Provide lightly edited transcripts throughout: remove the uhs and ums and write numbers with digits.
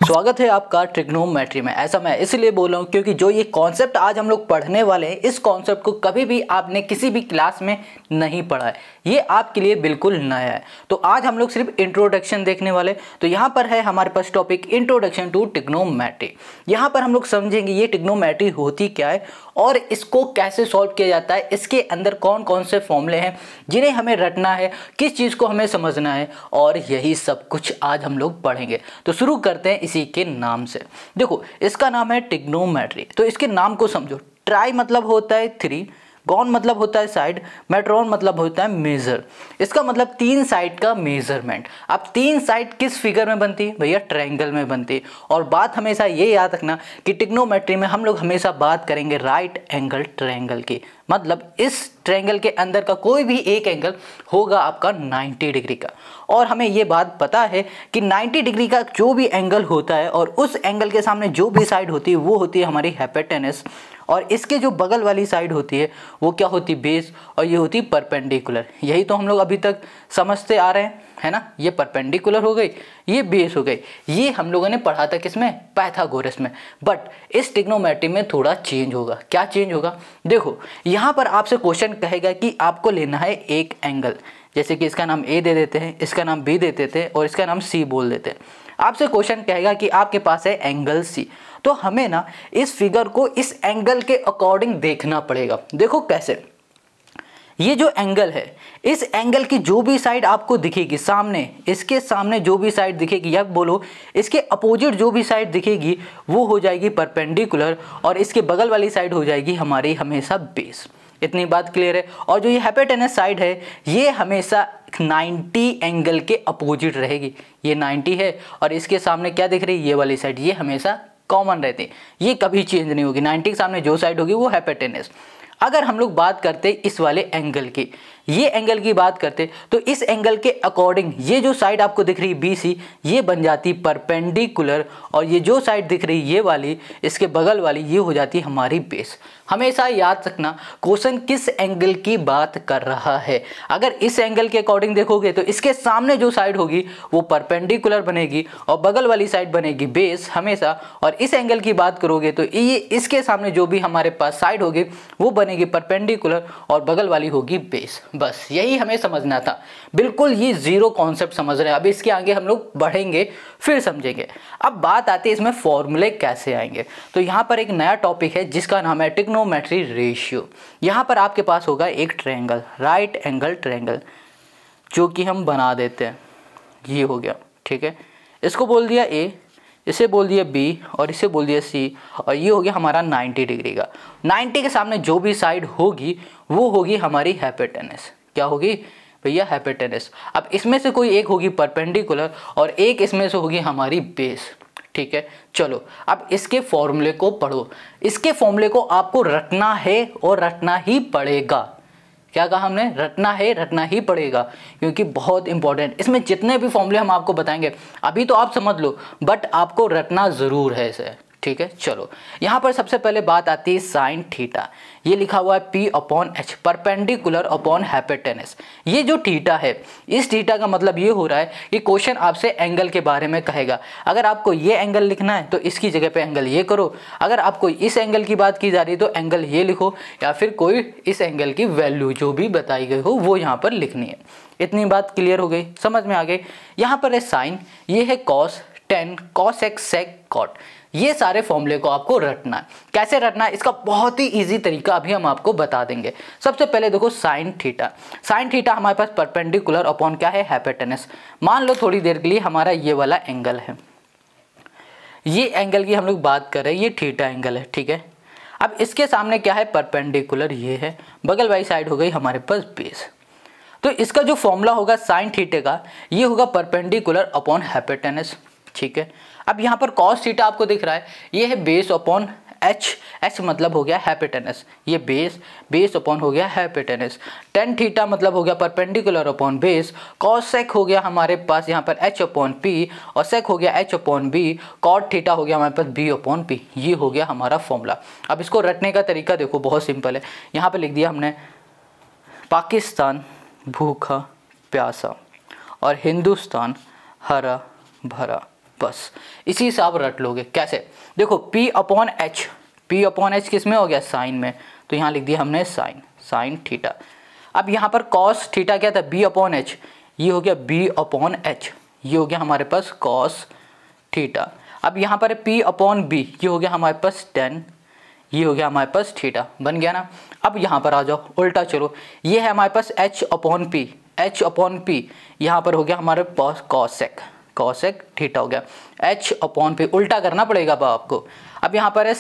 स्वागत है आपका ट्रिग्नोमेट्री में। ऐसा मैं इसलिए बोल रहा हूँ क्योंकि जो ये कॉन्सेप्ट आज हम लोग पढ़ने वाले हैं, इस कॉन्सेप्ट को कभी भी आपने किसी भी क्लास में नहीं पढ़ा है, ये आपके लिए बिल्कुल नया है। तो आज हम लोग सिर्फ इंट्रोडक्शन देखने वाले। तो यहाँ पर है हमारे पास टॉपिक इंट्रोडक्शन टू ट्रिग्नोमेट्री। यहाँ पर हम लोग समझेंगे ये ट्रिग्नोमेट्री होती क्या है और इसको कैसे सॉल्व किया जाता है, इसके अंदर कौन कौन से फॉर्मूले हैं जिन्हें हमें रटना है, किस चीज़ को हमें समझना है, और यही सब कुछ आज हम लोग पढ़ेंगे। तो शुरू करते हैं इसी के नाम से। देखो, इसका नाम है ट्रिग्नोमेट्री। तो इसके नाम को समझो। ट्राई मतलब होता है 3, गॉन मतलब होता है साइड, मेट्रॉन मतलब होता है मेजर। इसका मतलब 3 साइड का मेजरमेंट। अब 3 साइड किस फिगर में बनती है भैया? ट्रायंगल में बनती है। और बात हमेशा ये याद रखना कि ट्रिग्नोमेट्री में हम लोग हमेशा बात करेंगे राइट एंगल ट्रायंगल की। मतलब इस ट्रायंगल के अंदर का कोई भी एक एंगल होगा आपका 90 डिग्री का। और हमें ये बात पता है कि 90 डिग्री का जो भी एंगल होता है और उस एंगल के सामने जो भी साइड होती है वो होती है हमारी हाइपोटेनस, और इसके जो बगल वाली साइड होती है वो क्या होती है? बेस, और ये होती है परपेंडिकुलर। यही तो हम लोग अभी तक समझते आ रहे हैं, है ना। ये परपेंडिकुलर हो गई, ये बेस हो गई। ये हम लोगों ने पढ़ा था किसमें? पाइथागोरस में। बट इस ट्रिग्नोमेट्री में थोड़ा चेंज होगा। क्या चेंज होगा? देखो, यहाँ पर आपसे क्वेश्चन कहेगा कि आपको लेना है एक एंगल। जैसे कि इसका नाम ए दे देते हैं, इसका नाम बी दे देते हैं और इसका नाम सी बोल देते हैं। आपसे क्वेश्चन कहेगा कि आपके पास है एंगल सी। तो हमें ना इस फिगर को इस एंगल के अकॉर्डिंग देखना पड़ेगा। देखो कैसे, ये जो एंगल है, इस एंगल की जो भी साइड आपको दिखेगी सामने, इसके सामने जो भी साइड दिखेगी, या बोलो इसके अपोजिट जो भी साइड दिखेगी वो हो जाएगी परपेंडिकुलर, और इसके बगल वाली साइड हो जाएगी हमारी हमेशा बेस। इतनी बात क्लियर है। और जो ये हाइपोटेनस साइड है ये हमेशा 90 एंगल के अपोजिट रहेगी। ये 90 है और इसके सामने क्या दिख रही है? ये वाली साइड। ये हमेशा कॉमन रहती है, ये कभी चेंज नहीं होगी। 90 के सामने जो साइड होगी वो हाइपोटेनस। अगर हम लोग बात करते इस वाले एंगल की, ये एंगल की बात करते, तो इस एंगल के अकॉर्डिंग ये जो साइड आपको दिख रही है BC, ये बन जाती परपेंडिकुलर, और ये जो साइड दिख रही है ये वाली, इसके बगल वाली, ये हो जाती है हमारी बेस। हमेशा याद रखना क्वेश्चन किस एंगल की बात कर रहा है। अगर इस एंगल के अकॉर्डिंग देखोगे तो इसके सामने जो साइड होगी वो परपेंडिकुलर बनेगी और बगल वाली साइड बनेगी बेस हमेशा। और इस एंगल की बात करोगे तो ये इसके सामने जो भी हमारे पास साइड होगी वो बनेगी परपेंडिकुलर और बगल वाली होगी बेस। बस यही हमें समझना था। बिल्कुल ये जीरो कॉन्सेप्ट समझ रहे हैं। अब इसके आगे हम लोग बढ़ेंगे फिर समझेंगे। अब बात आती है इसमें फॉर्मूले कैसे आएंगे। तो यहाँ पर एक नया टॉपिक है जिसका नाम है ट्रिग्नोमेट्री रेशियो। यहाँ पर आपके पास होगा एक ट्रायंगल, राइट एंगल ट्रायंगल, जो कि हम बना देते हैं। ये हो गया, ठीक है। इसको बोल दिया A, इसे बोल दिया B और इसे बोल दिया C, और ये हो गया हमारा 90 डिग्री का। 90 के सामने जो भी साइड होगी वो होगी हमारी हाइपोटेनस। क्या होगी भैया? हाइपोटेनस। अब इसमें से कोई एक होगी परपेंडिकुलर और एक इसमें से होगी हमारी बेस, ठीक है। चलो अब इसके फॉर्मूले को पढ़ो। इसके फॉर्मूले को आपको रटना है और रटना ही पड़ेगा। क्या कहा हमने? रटना है, रटना ही पड़ेगा, क्योंकि बहुत इंपॉर्टेंट। इसमें जितने भी फॉर्मूले हम आपको बताएंगे अभी तो आप समझ लो, बट आपको रटना ज़रूर है इसे, ठीक है। चलो यहाँ पर सबसे पहले बात आती है साइन थीटा। ये लिखा हुआ है P/H, परपेंडिकुलर अपॉन हाइपोटेनस। ये जो थीटा है, इस थीटा का मतलब ये हो रहा है कि क्वेश्चन आपसे एंगल के बारे में कहेगा। अगर आपको ये एंगल लिखना है तो इसकी जगह पे एंगल ये करो। अगर आपको इस एंगल की बात की जा रही है तो एंगल ये लिखो, या फिर कोई इस एंगल की वैल्यू जो भी बताई गई हो वो यहाँ पर लिखनी है। इतनी बात क्लियर हो गई, समझ में आ गई। यहाँ पर है साइन, ये है cos, tan, cos x, sec, cot. ये सारे फॉर्मूले को आपको रटना है। कैसे रटना है इसका बहुत ही इजी तरीका अभी हम आपको बता देंगे। सबसे पहले देखो साइन थीटा। साइन थीटा हमारे पास परपेंडिकुलर अपॉन क्या है? हाइपोटेनस। मान लो थोड़ी देर के लिए हमारा ये वाला एंगल है, ये एंगल की हम लोग बात कर रहे हैं, ये थीटा एंगल है, ठीक है। अब इसके सामने क्या है? परपेंडिकुलर, ये है। बगल वाली साइड हो गई हमारे पास बेस। तो इसका जो फॉर्मूला होगा साइन थीटे का, ये होगा परपेंडिकुलर अपॉन हाइपोटेनस, ठीक है। अब यहाँ पर कॉस थीटा आपको दिख रहा है, ये है बेस अपॉन H, H मतलब हो गया हाइपोटेनस, ये बेस, बेस अपॉन हो गया हाइपोटेनस। टेन थीटा मतलब हो गया perpendicular upon base. Cos sec हो गया हमारे पास यहाँ पर H अपॉन P, और सेक हो गया H upon B। Cot theta हो गया हमारे पास B अपॉन P। ये हो गया हमारा फॉर्मूला। अब इसको रटने का तरीका देखो, बहुत सिंपल है। यहाँ पर लिख दिया हमने पाकिस्तान भूखा प्यासा और हिंदुस्तान हरा भरा। बस इसी से आप रट लोगे। कैसे? देखो P अपॉन एच किस में हो गया? साइन में, तो यहाँ लिख दिया हमने साइन थीटा। अब यहाँ पर कॉस थीटा क्या था? B अपॉन एच, ये हो गया B अपॉन एच, ये हो गया हमारे पास कॉस थीटा। अब यहाँ पर P अपॉन बी, ये हो गया हमारे पास टेन, ये हो गया हमारे पास थीटा, बन गया ना। अब यहाँ पर आ जाओ, उल्टा चलो, ये है हमारे पास H अपॉन पी, यहाँ पर हो गया हमारे पास कॉसेक थीटा हो गया, H अपॉन पी, उल्टा करना पड़ेगा अब आपको। अब यहाँ पर है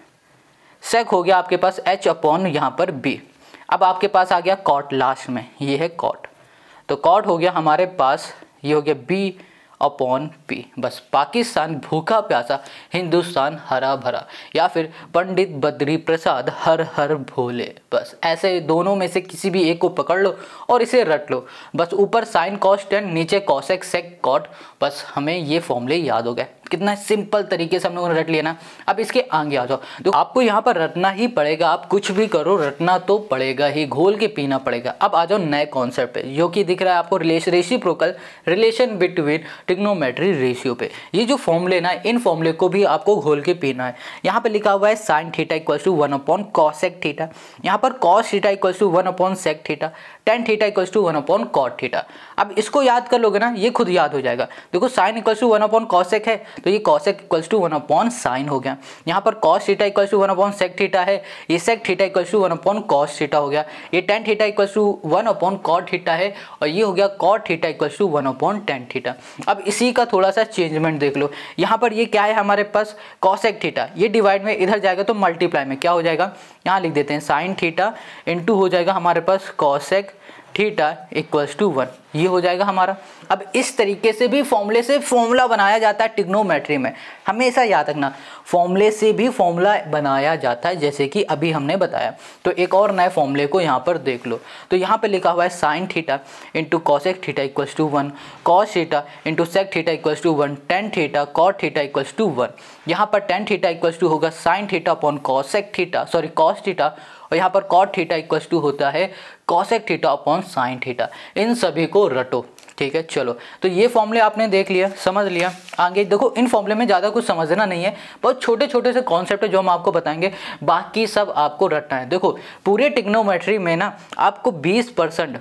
सेक हो गया आपके पास H अपॉन यहाँ पर बी। अब आपके पास आ गया कॉट लास्ट में, ये है कॉट, तो कॉट हो गया हमारे पास, ये हो गया B अपॉन पी। बस पाकिस्तान भूखा प्यासा, हिंदुस्तान हरा भरा, या फिर पंडित बद्री प्रसाद हर हर भोले। बस ऐसे दोनों में से किसी भी एक को पकड़ लो और इसे रट लो। बस ऊपर साइन कॉस टेन, नीचे कॉसेक सेक कॉट, बस हमें ये फॉर्मूले याद हो गए। कितना सिंपल तरीके से हम लोगों ने रट लिया ना। अब इसके आगे आ जाओ, तो आपको यहाँ पर रटना ही पड़ेगा, आप कुछ भी करो रटना तो पड़ेगा ही, घोल के पीना पड़ेगा। अब आ जाओ नए कॉन्सेप्ट पे, जो कि दिख रहा है आपको reciprocal relation between trigonometry ratio पे। ये जो फॉर्मूले ना, इन फॉर्मूले को भी आपको घोल के पीना है। यहाँ पे लिखा हुआ है sine theta equals to 1 upon cosec theta, यहाँ पर cos theta equals to 1 upon sec theta, tan theta equals to 1 upon cot theta. अब इसको याद कर लोगे ना, ये खुद याद हो जाएगा। देखो sine equals to 1 upon cosec है, तो ये cosec equals to 1 upon sine हो गया। यहाँ पर cos theta equals to 1 upon sec theta है, ये sec theta equals to 1 upon cos theta हो गया। ये tan theta equals to 1 upon cot theta है, और ये हो गया cot theta equals to 1 upon tan theta. अब इसी का थोड़ा सा चेंजमेंट देख लो, यहाँ पर ये क्या है हमारे पास कॉसेक थीटा, ये डिवाइड में इधर जाएगा तो मल्टीप्लाई में क्या हो जाएगा, यहाँ लिख देते हैं साइन थीटा इंटू हो जाएगा हमारे पास कॉसेक थीटा इक्वल्स टू 1, ये हो जाएगा हमारा। अब इस तरीके से भी फॉर्मूले से फॉर्मूला बनाया जाता है ट्रिग्नोमेट्री में, हमेशा याद रखना, फॉर्मूले से भी फॉर्मूला बनाया जाता है, जैसे कि अभी हमने बताया। तो एक और नए फॉर्मूले को यहाँ पर देख लो, तो यहाँ पे लिखा हुआ है sine theta into cosec theta equals to 1, cos theta into sec theta equals to 1, tan theta cot theta equals to 1। यहाँ पर टेन थीटा इक्वल्स टू होगा sine theta upon cosec theta, sorry cos theta, और यहाँ पर cot theta equals to होता है cosec theta upon sine theta. इन सभी को रटो, ठीक है। चलो, तो ये फॉर्मूले आपने देख लिया, समझ लिया। आगे देखो, इन फॉर्मूले में ज़्यादा कुछ समझना नहीं है, बहुत छोटे छोटे से कॉन्सेप्ट है जो हम आपको बताएंगे, बाकी सब आपको रटना है। देखो पूरे ट्रिग्नोमेट्री में ना आपको 20%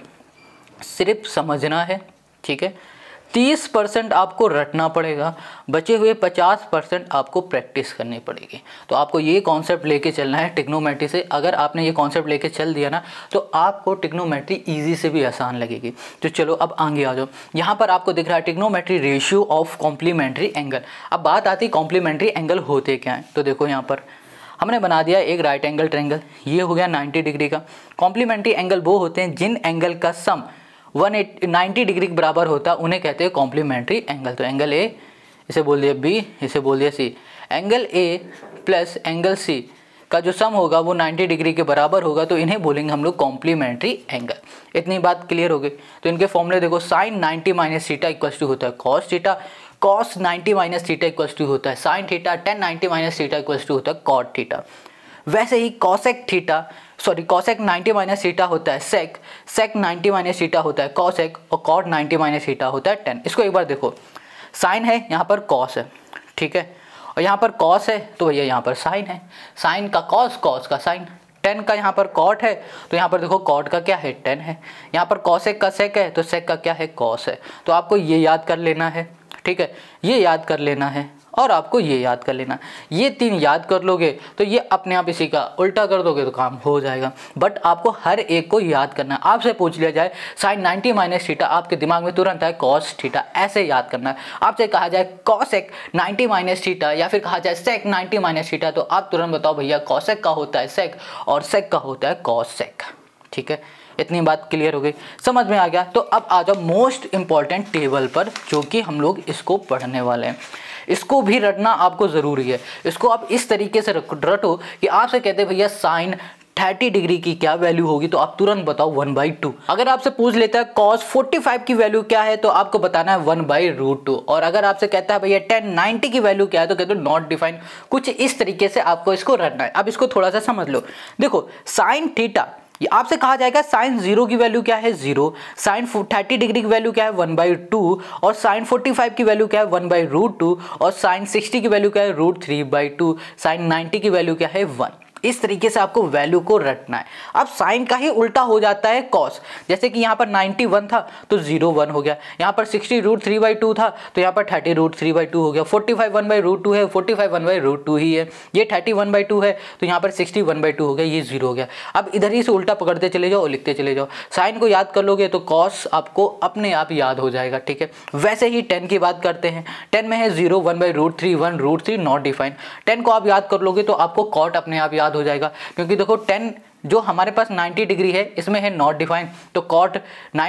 सिर्फ समझना है, ठीक है, 30% आपको रटना पड़ेगा, बचे हुए 50% आपको प्रैक्टिस करनी पड़ेगी। तो आपको ये कॉन्सेप्ट लेके चलना है ट्रिग्नोमेट्री से। अगर आपने ये कॉन्सेप्ट लेके चल दिया ना, तो आपको ट्रिग्नोमेट्री इजी से भी आसान लगेगी। तो चलो अब आगे आ जाओ, यहाँ पर आपको दिख रहा है trigonometry ratio of complementary angle. अब बात आती है कॉम्प्लीमेंट्री एंगल होते क्या हैं, तो देखो यहाँ पर हमने बना दिया एक राइट एंगल ट्रायंगल, ये हो गया 90 डिग्री का। कॉम्प्लीमेंट्री एंगल वो होते हैं जिन एंगल का सम 90 डिग्री के बराबर होता है, उन्हें कहते हैं कॉम्प्लीमेंट्री एंगल। तो एंगल ए, इसे बोल दिया बी, इसे बोल दिया C. Angle A plus angle C का जो सम होगा वो 90 डिग्री के बराबर होगा, तो इन्हें बोलेंगे हम लोग कॉम्प्लीमेंट्री एंगल। इतनी बात क्लियर हो गई। तो इनके फॉर्मूले देखो, sine 90 minus theta equals to होता है cos theta, cos 90 minus theta equals to होता है sine theta, tan 90 minus theta equals to होता है कॉट थीटा। वैसे ही कॉसेक 90 माइनस थीटा होता है सेक 90 माइनस थीटा होता है कॉसेक, और कॉट 90 माइनस थीटा होता है टेन। इसको एक बार देखो, साइन है, यहाँ पर कॉस है, ठीक है, और यहाँ पर कॉस है तो भैया यहाँ पर साइन है, साइन का कॉस, कॉस का साइन, टेन का यहाँ पर कॉट है, तो यहाँ पर देखो कॉट का क्या है, टेन है, यहाँ पर कॉसेक का सेक है, तो सेक का क्या है, कॉस है। तो आपको ये याद कर लेना है, ठीक है, ये याद कर लेना है, और आपको ये याद कर लेना। ये तीन याद कर लोगे तो ये अपने आप इसी का उल्टा कर दोगे तो काम हो जाएगा। बट आपको हर एक को याद करना है। आपसे पूछ लिया जाए साइन 90 माइनस थीटा, आपके दिमाग में तुरंत है कॉस थीटा, ऐसे याद करना है। आपसे कहा जाए कॉसेक 90 माइनस थीटा या फिर कहा जाए सेक 90 माइनस थीटा, तो आप तुरंत बताओ भैया कॉसेक का होता है सेक और सेक का होता है कॉसेक, ठीक है। इतनी बात क्लियर हो गई, समझ में आ गया। तो अब आ जाओ मोस्ट इंपॉर्टेंट टेबल पर, जो कि हम लोग इसको पढ़ने वाले हैं। इसको भी रटना आपको ज़रूरी है। इसको आप इस तरीके से रटो कि आपसे कहते हैं भैया साइन 30 डिग्री की क्या वैल्यू होगी, तो आप तुरंत बताओ 1/2। अगर आपसे पूछ लेता है कॉस 45 की वैल्यू क्या है, तो आपको बताना है 1/√2। और अगर आपसे कहता है भैया tan 90 की वैल्यू क्या है, तो कहते हो नॉट डिफाइंड। कुछ इस तरीके से आपको इसको रटना है। अब इसको थोड़ा सा समझ लो। देखो साइन थीटा ये आपसे कहा जाएगा साइन 0 की वैल्यू क्या है 0, साइन 30 डिग्री की वैल्यू क्या है 1/2 और साइन 45 की वैल्यू क्या है 1/√2 और साइन 60 की वैल्यू क्या है √3/2, साइन 90 की वैल्यू क्या है 1। इस तरीके से आपको वैल्यू को रटना है। अब साइन का ही उल्टा हो जाता है कॉस, जैसे कि यहाँ पर 91 था तो 0 1 हो गया, यहाँ पर 60 √3/2 था तो यहाँ पर 30 √3/2 हो गया, 45 1/√2 है 45 1/√2 ही है, ये 30 1/2 है तो यहाँ पर 60 1/2 हो गया, ये 0 हो गया। अब इधर ही से उल्टा पकड़ते चले जाओ और लिखते चले जाओ। साइन को याद कर लोगे तो कॉस आपको अपने आप याद हो जाएगा, ठीक है। वैसे ही 10 की बात करते हैं, 10 में है 0 1/√3 1√3 नॉट डिफाइंड। 10 को आप याद कर लोगे तो आपको कॉट अपने आप याद हो जाएगा, क्योंकि देखो 10 जो हमारे पास 90 डिग्री है इसमें है नॉट डिफाइंड, तो कॉट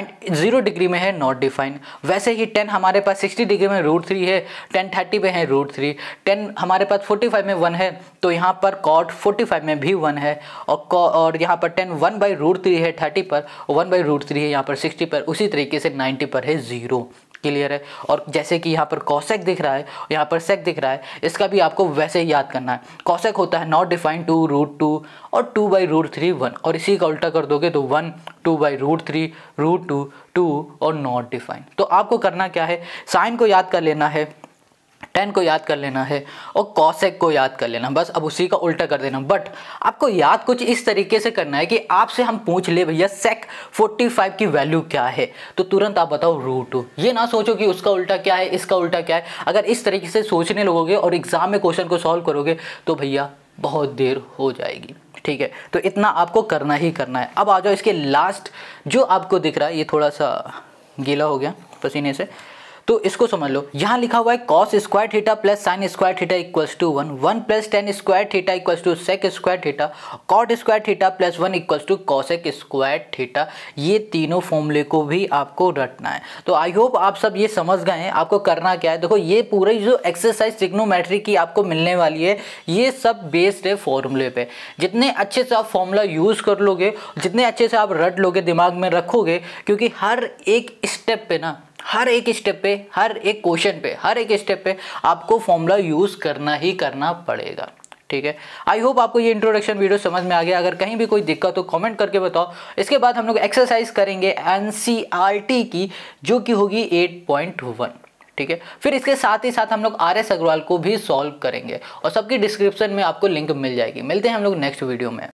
0 डिग्री में है नॉट डिफाइंड। वैसे ही 10 हमारे पास 60 डिग्री में √3 है, 10 30 पे है √3, 10 हमारे पास 45 में 1 है तो यहाँ पर कॉट 45 में भी 1 है, और यहाँ पर 10 1/√3 है 30 पर, 1/√3 है यहाँ पर 60 पर, उसी तरीके से 90 पर है 0। क्लियर है। और जैसे कि यहाँ पर कॉसेक दिख रहा है, यहाँ पर सेक दिख रहा है, इसका भी आपको वैसे ही याद करना है। कॉसेक होता है नॉट डिफाइंड 2√2 और 2/√3 1, और इसी का उल्टा कर दोगे तो 1 2/√3 √2 2 और नॉट डिफाइंड। तो आपको करना क्या है, साइन को याद कर लेना है, 10 को याद कर लेना है और कॉसेक को याद कर लेना, बस अब उसी का उल्टा कर देना। बट आपको याद कुछ इस तरीके से करना है कि आपसे हम पूछ ले भैया सेक 45 की वैल्यू क्या है, तो तुरंत आप बताओ √2। ये ना सोचो कि उसका उल्टा क्या है इसका उल्टा क्या है। अगर इस तरीके से सोचने लगोगे और एग्जाम में क्वेश्चन को सॉल्व करोगे तो भैया बहुत देर हो जाएगी, ठीक है। तो इतना आपको करना ही करना है। अब आ जाओ इसके लास्ट जो आपको दिख रहा है, ये थोड़ा सा गीला हो गया पसीने से, तो इसको समझ लो। यहाँ लिखा हुआ है cos square theta plus sine square theta equals to 1, 1 plus tan square theta equals to sec square theta, cot square theta plus 1 equals to cosec square theta. ये तीनों फॉर्मूले को भी आपको रटना है। तो आई होप आप सब ये समझ गए हैं। आपको करना क्या है, देखो ये पूरी जो एक्सरसाइज ट्रिग्नोमेट्री की आपको मिलने वाली है ये सब बेस्ड है फॉर्मूले पे। जितने अच्छे से आप फॉर्मूला यूज़ कर लोगे, जितने अच्छे से आप रट लोगे, दिमाग में रखोगे, क्योंकि हर एक स्टेप पे ना, हर एक स्टेप पे, हर एक क्वेश्चन पे, हर एक स्टेप पे आपको फॉर्मूला यूज़ करना ही करना पड़ेगा, ठीक है। आई होप आपको ये इंट्रोडक्शन वीडियो समझ में आ गया। अगर कहीं भी कोई दिक्कत हो कमेंट करके बताओ। इसके बाद हम लोग एक्सरसाइज करेंगे एनसीईआरटी की, जो कि होगी 8.1, ठीक है। फिर इसके साथ ही साथ हम लोग RS अग्रवाल को भी सॉल्व करेंगे और सबकी डिस्क्रिप्शन में आपको लिंक मिल जाएगी। मिलते हैं हम लोग नेक्स्ट वीडियो में।